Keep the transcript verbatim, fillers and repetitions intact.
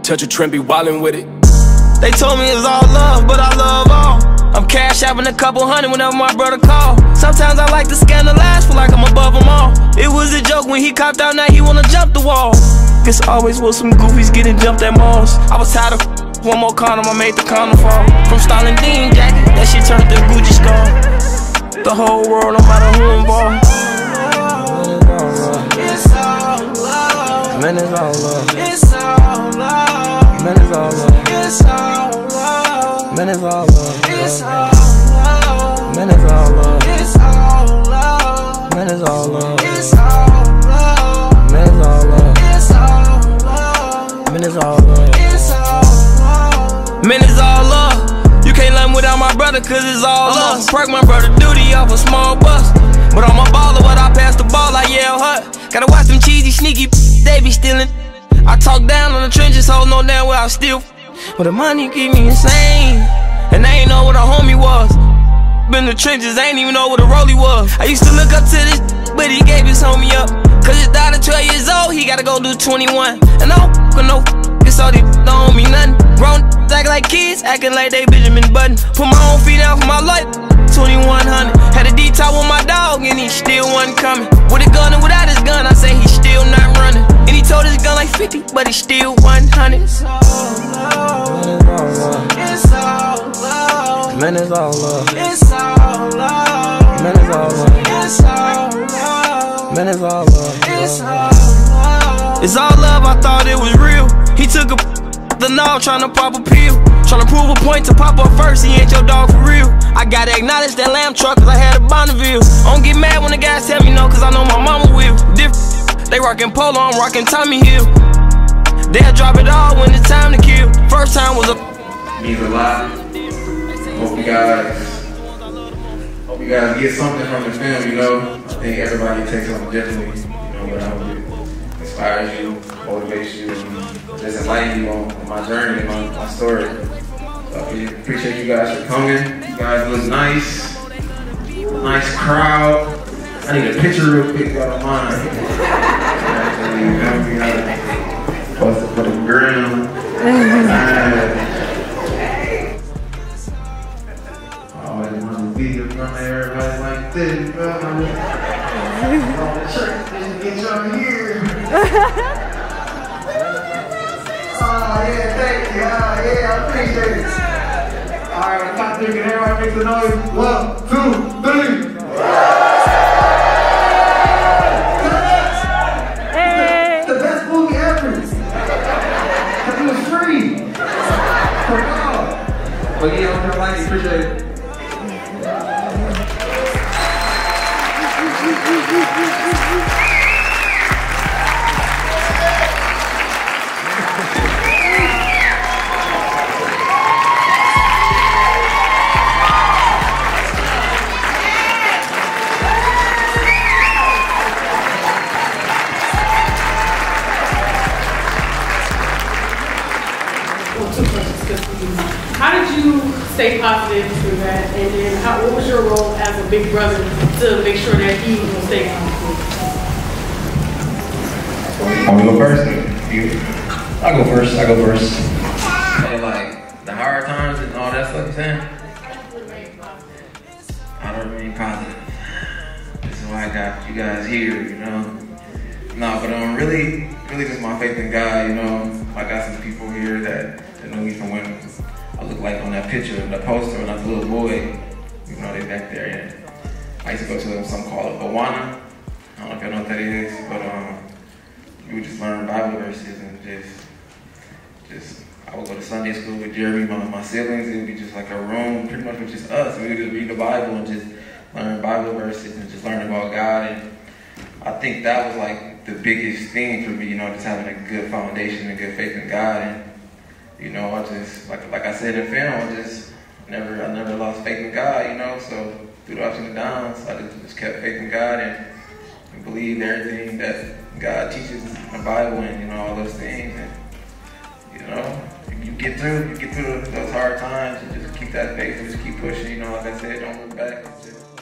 touch a trend, be wildin' with it. They told me it's all love, but I love all. I'm cash out a couple hundred whenever my brother call. Sometimes I like to scandalize, feel like I'm above them all. It was a joke when he copped out, now he wanna jump the wall. Guess always was some goofies getting jumped at malls. I was tired of one more condom, I made the condom fall. From Stalin Dean jacket, that shit turned to Gucci skull. The whole world, no matter who involved. It's all love. Man, it's all love. It's all love. Man, it's all love. It's all love. Man, it's all love. It's all love. Man, it's all love. It's all love. Man, it's all love. It's all love. Man, it's all love. It's all love. Man, it's all love. It's all love. Man, it's all love. You can't let me without my brother, cause it's all love. Perk my brother duty off a small bus. But I'm a baller, when I pass the ball, I yell hut. Gotta watch them cheesy, sneaky, they be stealing. I talk down on the trenches, hold no damn where I steal. But the money keep me insane, and I ain't know what a homie was. Been in the trenches, I ain't even know what a rollie was. I used to look up to this, but he gave his homie up. Cause his daughter twelve years old, he gotta go do twenty-one. And I don't f***ing no f***, it's all these don't owe me nothing. Grown act like kids, acting like they Benjamin Button. Put my own feet out for my life, twenty-one hundred. Had a D-top with my dog, and he still wasn't coming. With a gun and without his gun, I say he still not running. And he told his gun like fifty, but he still one hundred. It's all love. It's all love. Man, it's all love. It's all love. Man, it's all love. It's all love. Man, it's all love. It's all love. It's all love, I thought it was real. He took a the knob, tryna pop a pill. Tryna prove a point to pop up first, he ain't your dog for real. I gotta acknowledge that lamb truck, cause I had a Bonneville. I don't get mad when the guys tell me no, cause I know my mama will. Different, they rockin' Polo, I'm rockin' Tommy Hill. They'll drop it all when it's time to kill. First time was a means a lot. Hope you guys, hope you guys get something from the film, you know. I think everybody takes something differently, you know, but I hope it inspires you, motivates you, and just enlightens you on, on my journey, my, my story. So I appreciate you guys for coming. You guys look nice. Nice crowd. I need a picture real quick out of mine. Actually, you know, we gotta post it for the gram. From everybody like this, bro. I'm on the church, just get y'all here. Oh, yeah, thank you. Oh, yeah, I appreciate it. All right, top three, can everybody make the noise? One, two, three. Hey. The best movie ever. It was free. For y'all. But yeah, I'm like, appreciate it. How did you stay positive through that, and then how, what was your role as a big brother to make sure that he will stay positive? Want me to go first? You? I'll go first, I'll go first. So like, the hard times and all that stuff you're saying? How to remain positive. This is why I got you guys here, you know? No, but um, really, really just my faith in God, you know? I got some people here that, that knew me from when I look like on that picture, the poster when I was a little boy. You know, they back there. And I used to go to something called a Awana. I don't know if y'all know what that is, but um, we would just learn Bible verses and just, just, I would go to Sunday school with Jeremy, my, my siblings. It would be just like a room, pretty much with just us. And we would just read the Bible and just learn Bible verses and just learn about God. And I think that was like the biggest thing for me, you know, just having a good foundation and good faith in God. And you know, I just, like like I said in film, I just never, I never lost faith in God, you know, so through the ups and the downs, I just, just kept faith in God and, and believed everything that God teaches in the Bible and, you know, all those things. And, you know, you get through, you get through those hard times and just keep that faith and just keep pushing, you know, like I said, don't look back. Just